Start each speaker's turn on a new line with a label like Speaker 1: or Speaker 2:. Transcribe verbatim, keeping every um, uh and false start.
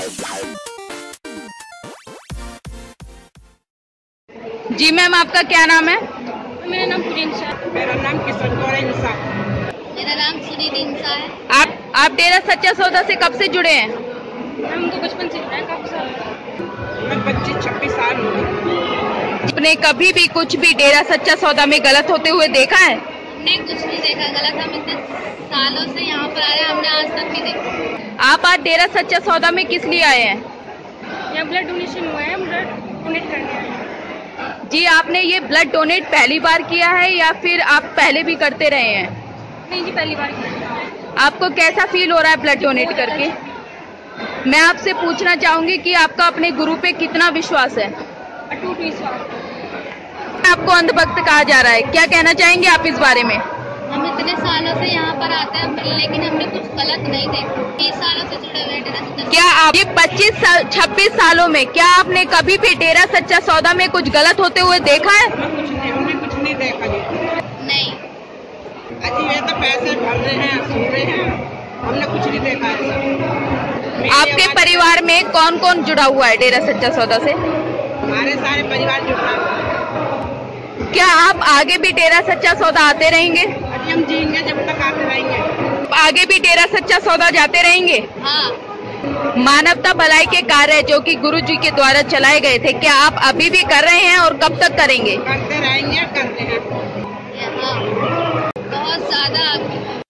Speaker 1: जी ma'am, आपका क्या नाम है?
Speaker 2: मेरा नाम पुरिंसा।
Speaker 3: मेरा नाम किशन कौर इंसा।
Speaker 2: मेरा नाम सुनीति इंसा है।
Speaker 1: आप आप डेरा सच्चा सौदा से कब से जुड़े हैं?
Speaker 2: हमको बचपन से है, काफी साल।
Speaker 3: मैं पच्चीस छब्बीस साल हो गए।
Speaker 1: आपने कभी भी कुछ भी डेरा सच्चा सौदा में गलत होते हुए देखा है?
Speaker 2: हमने कुछ नहीं देखा गलत। हम इतने सालों से यहाँ पर आ रहे हैं, हमने आज तक नहीं देखा।
Speaker 1: आप आज डेरा सच्चा सौदा में किस लिए आए हैं?
Speaker 2: यहाँ ब्लड डोनेशन हुआ है, ब्लड डोनेट करने आए हैं।
Speaker 1: जी, आपने ये ब्लड डोनेट पहली बार किया है या फिर आप पहले भी करते रहे हैं?
Speaker 2: नहीं जी, पहली बार किया।
Speaker 1: आपको कैसा फील हो रहा है ब्लड डोनेट करके? मैं आपसे पूछना चाहूंगी कि आपका अपने गुरु पे कितना विश्वास है?
Speaker 2: अटूट विश्वास।
Speaker 1: आपको अंधभक्त कहा जा रहा है, क्या कहना चाहेंगे आप इस बारे में?
Speaker 2: हम इतने सालों से यहाँ पर आते हैं, लेकिन हमने कुछ गलत नहीं देखा। बीस सालों से जुड़े हुए डेरा सच्चा।
Speaker 1: क्या आप ये पच्चीस साल छब्बीस सालों में क्या आपने कभी भी डेरा सच्चा सौदा में कुछ गलत होते हुए देखा है?
Speaker 3: मैं कुछ नहीं, हमने कुछ नहीं देखा जी।
Speaker 2: नहीं।
Speaker 3: अजी ये तो पैसे भर रहे हैं, सुन रहे हैं, हमने कुछ नहीं देखा है।
Speaker 1: आपके परिवार में कौन कौन जुड़ा हुआ है डेरा सच्चा सौदा से?
Speaker 3: हमारे सारे परिवार जुड़ा है।
Speaker 1: क्या आप आगे भी डेरा सच्चा सौदा आते रहेंगे?
Speaker 3: अजी हम जिएंगे जब तक आते रहेंगे।
Speaker 1: आगे भी डेरा सच्चा सौदा जाते रहेंगे?
Speaker 2: हाँ।
Speaker 1: मानवता भलाई के कार्य जो कि गुरु जी के द्वारा चलाए गए थे, क्या आप अभी भी कर रहे हैं और कब तक करेंगे?
Speaker 3: करते रहेंगे, करते हैं।
Speaker 2: हाँ, बहुत ज्यादा।